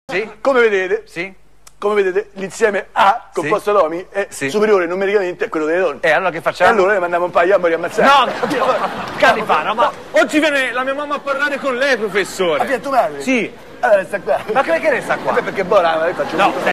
Sì? Come vedete, l'insieme A, composto da uomini, è superiore numericamente a quello delle donne. E allora che facciamo? E allora le mandiamo un paio a morire ammazzati. No! Califano, ma... Oggi viene la mia mamma a parlare con lei, professore. Ma tua madre? Sì. Allora sta qua. Ma che resta qua? Perché buona, faccio No,